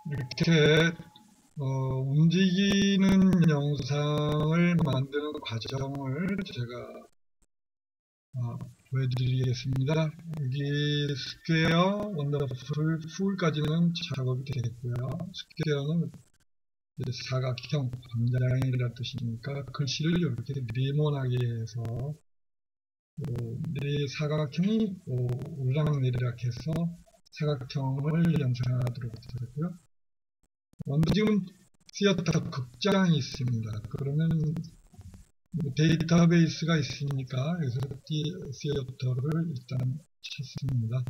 이렇게 움직이는 영상을 만드는 과정을 제가 보여드리겠습니다. 여기 스퀘어, 원더풀, 풀까지는 작업이 되겠고요. 스퀘어는 사각형, 광장이라는 뜻이니까 글씨를 이렇게 네모나게 해서 사각형이 오르락내리락 해서 사각형을 연상하도록 되고요. 먼저 지금 시어터 극장이 있습니다. 그러면 데이터베이스가 있으니까 여기서 시어터를 일단 찾습니다.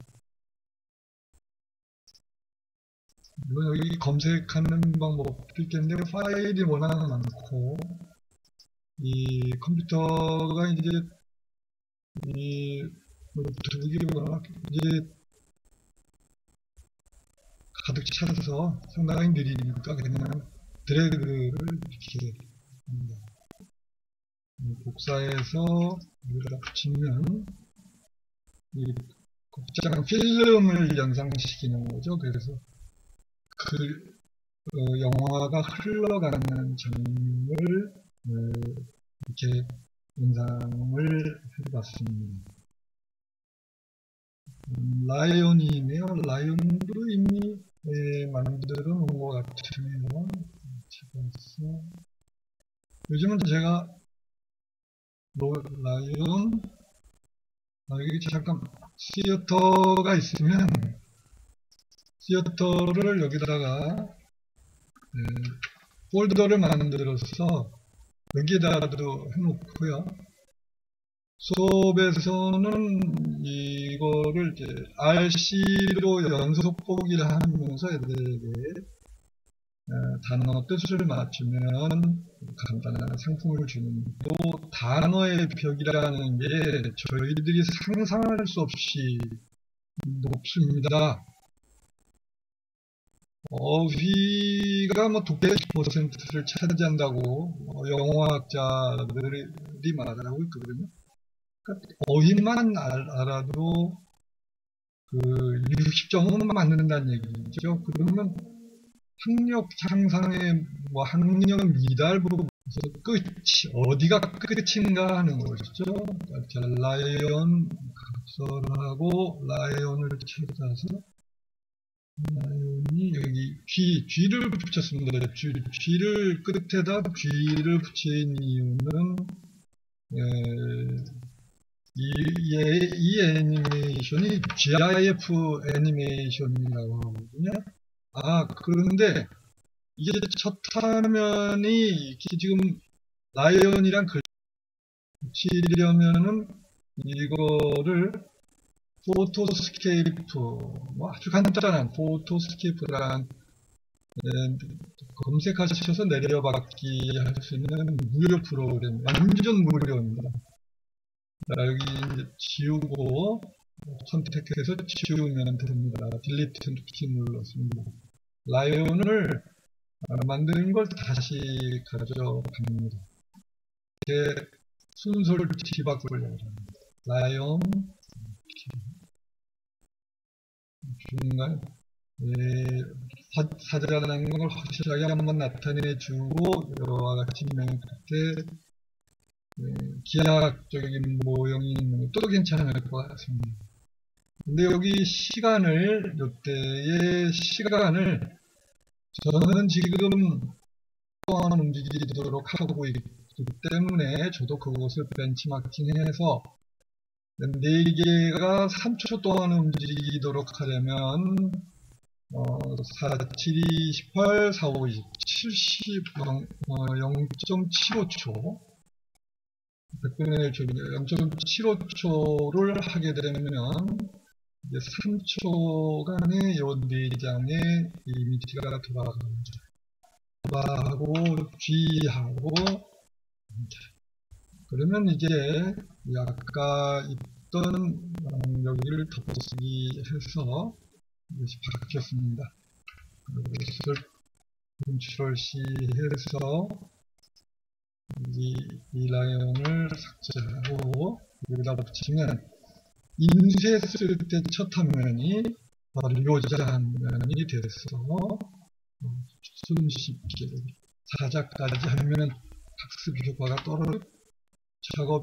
물론 여기 검색하는 방법도 있겠는데 파일이 워낙 많고 이 컴퓨터가 이제 이 노트북이 워낙 이제 가득 차서 상당히 느리니까 그냥 드래그를 이렇게 합니다. 복사해서 여기다 붙이면 이 극장 필름을 연상시키는 거죠. 그래서 영화가 흘러가는 장면을 이렇게 연상을 해봤습니다. 라이온이네요. 라이온도 이미 만들어 놓은 것 같으네요. 요즘은 제가 라이온 여기 잠깐 시어터가 있으면 시어터를 여기다가 폴더를 만들어서 여기다가도 해놓고요. 수업에서는 이거를 이제 RC로 연속 보기를 하면서 애들에게 단어 뜻을 맞추면 간단한 상품을 주는 또 단어의 벽이라는 게 저희들이 상상할 수 없이 높습니다. 어휘가 뭐 두개 10%를 차지한다고 영어학자들이 말하고 있거든요. 그러니까 어휘만 알아도 그 60점은 맞는다는 얘기죠. 그러면 학력 상상의 뭐 학력 미달부터 끝이 어디가 끝인가 하는 거죠. 자, 라이온 각설하고 라이온을 찾아서 라이온이 여기 쥐를 붙였습니다. 쥐를 끝에다 쥐를 붙인 이유는 이 애니메이션이 GIF 애니메이션이라고 하거든요. 그런데 이게 첫 화면이 지금 라이온이랑 붙이려면은 이거를 포토스케이프, 뭐 아주 간단한 포토스케이프란 검색하셔서 내려받기 할 수 있는 무료 프로그램, 완전 무료입니다. 여기 이제 지우고 선택해서 지우면 됩니다. 딜리트 키 눌렀습니다. 라이온을 만드는 걸 다시 가져갑니다. 이렇게 순서를 뒤바꾸려고 합니다. 라이온 중간 사자라는 걸 확실하게 한번 나타내주고 여러와 같이 명태 기하학적인 모형이 있는 것도 괜찮을 것 같습니다. 근데 여기 시간을 이때의 시간을 저는 지금 또한 움직이도록 하고 있기 때문에 저도 그것을 벤치마킹해서 4개가 3초 동안 움직이도록 하려면 4, 7, 28, 4, 5, 70, 0.75초 100분의 0.75초를 하게 되면 이제 3초간의 이 4장의 이미지가 돌아가고 G하고 그러면 이제 아까 있던 여기를 덮어쓰기 해서 이것이 바뀌었습니다. 이것을 컨트롤 C 해서 이 라이온을 삭제하고 여기다 붙이면 인쇄했을 때 첫 화면이 바로 이 장면이 됐어. 숨 쉽게 사자까지 하면 학습 효과가 떨어져. 작업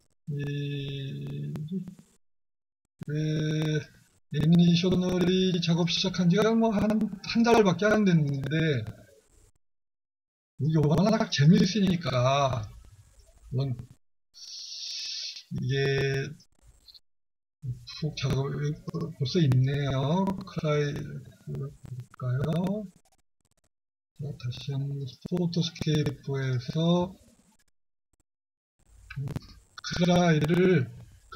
애니메이션을 작업 시작한 지가 뭐 한 달밖에 안 됐는데 이게 워낙 재미있으니까 이게 푹 작업이 벌써 있네요. 크라이 볼까요? 다시 한번 포토스케이프에서 크라이를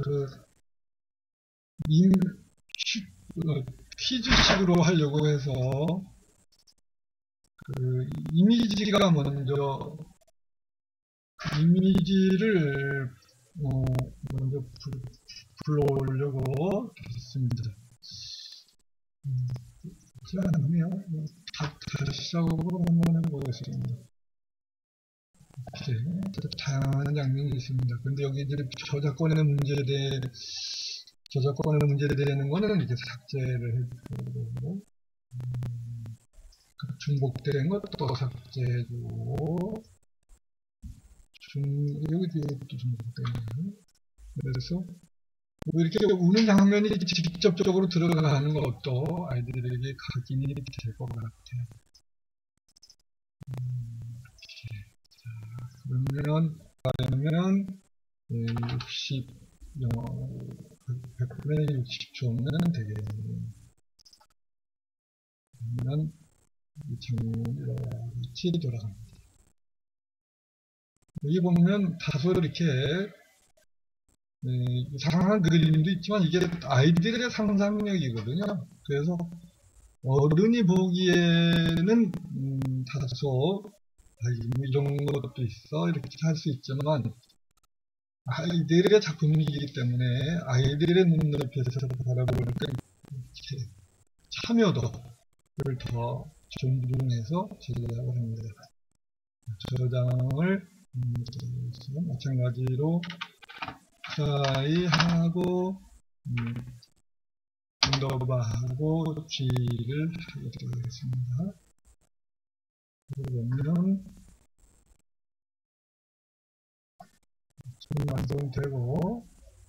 퀴즈식으로 하려고 해서 이미지가 먼저 이미지를 먼저 불러오려고 했습니다. 잘 안되네요. 다시 시작으로 한번 해보겠습니다. 다양한 장면이 있습니다. 근데 여기 이제 저작권의 문제에 대한 거는 이렇게 삭제를 해주고, 중복된 것도 삭제해주고, 여기도 중복되네요. 그래서 이렇게 우는 장면이 직접적으로 들어가는 것도 아이들에게 각인이 될 것 같아요. 그러면 100분의 60초면 되겠네요. 그러면 이 장면이 이렇게 돌아갑니다. 여기 보면 다소 이렇게 이상한 그림도 있지만 이게 아이들의 상상력이거든요. 그래서 어른이 보기에는 다소 이런 것도 있어 이렇게 할 수 있지만 아이들의 작품이기 때문에 아이들의 눈높이에서 바라볼 때 이렇게 참여도를 더 존중해서 제작을 합니다. 저장을 마찬가지로 트라이하고 언더바하고 G를 하게 되겠습니다. 그러면 완성되고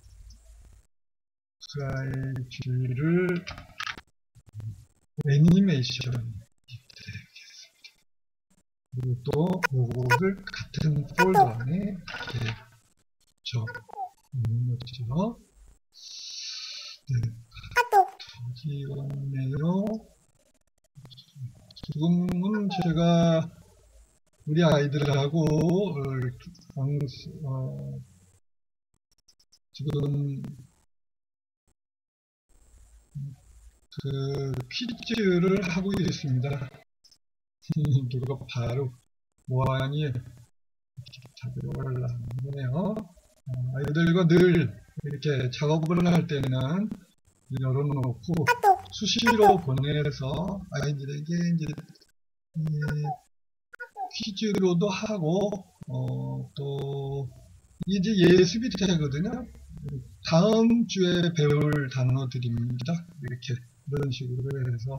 트라이 G를 애니메이션 그리고 또 요거를 같은 폴더 안에 적는 거죠. 여기 왔네요. 지금은 제가 우리 아이들하고 지금 퀴즈를 하고 있습니다. 누가 바로 모아니 답을 올라오네요. 아이들과 늘 이렇게 작업을 할 때는 열어놓고 수시로 보내서 아이들에게 이제 퀴즈로도 하고 또 이제 예습이 되거든요. 다음 주에 배울 단어들입니다. 이렇게 이런 식으로 해서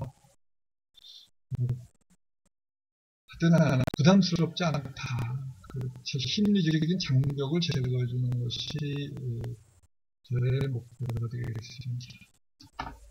하여튼 부담스럽지 않다. 심리적인 장벽을 제거해주는 것이 저의 목표가 되겠습니다.